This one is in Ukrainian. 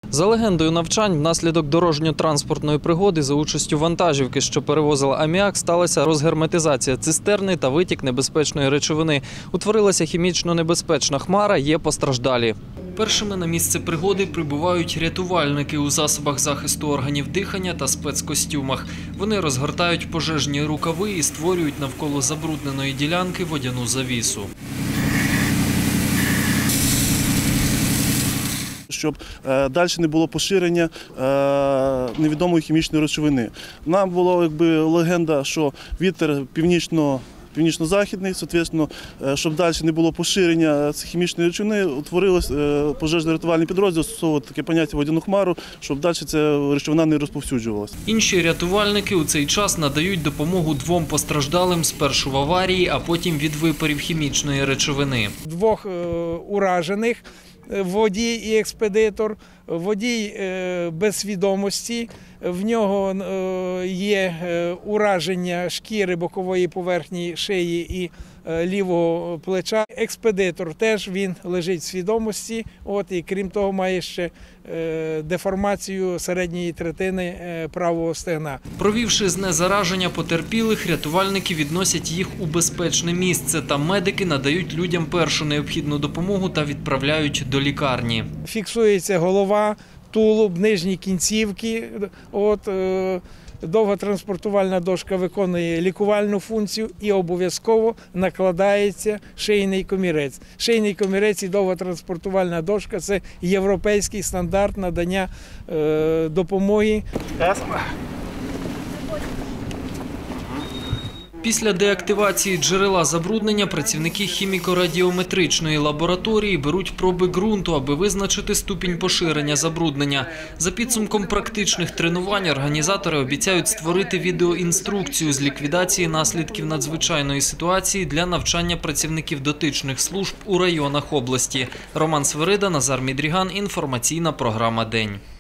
За легендою навчань, внаслідок дорожньо-транспортної пригоди за участю вантажівки, що перевозила аміак, сталася розгерметизація цистерни та витік небезпечної речовини. Утворилася хімічно небезпечна хмара, є постраждалі. Першими на місце пригоди прибувають рятувальники у засобах захисту органів дихання та спецкостюмах. Вони розгортають пожежні рукави і створюють навколо забрудненої ділянки водяну завісу. Щоб далі не було поширення невідомої хімічної речовини. Нам була легенда, що вітер північно-західний, відповідно, щоб далі не було поширення хімічної речовини, утворилось пожежно-рятувальний підрозділ, застосовував таке поняття водяну хмару, щоб далі ця речовина не розповсюджувалася. Інші рятувальники у цей час надають допомогу двом постраждалим спершу в аварії, а потім від випарів хімічної речовини. Двох уражених, водій і експедитор. Водій без свідомості, в нього є ураження шкіри бокової поверхні шиї і лівого плеча. Експедитор теж, він лежить в свідомості, і крім того має ще деформацію середньої третини правого стегна. Провівши знезараження потерпілих, рятувальники відносять їх у безпечне місце, та медики надають людям першу необхідну допомогу та відправляють до лікарні. Фіксується голова, тулуб, нижні кінцівки. Довготранспортувальна дошка виконує лікувальну функцію і обов'язково накладається шийний комірець. Шийний комірець і довготранспортувальна дошка – це європейський стандарт надання допомоги. Після деактивації джерела забруднення працівники хіміко-радіометричної лабораторії беруть проби ґрунту, аби визначити ступінь поширення забруднення. За підсумком практичних тренувань організатори обіцяють створити відеоінструкцію з ліквідації наслідків надзвичайної ситуації для навчання працівників дотичних служб у районах області. Роман Свирида, Назар Мідріган. Інформаційна програма «День».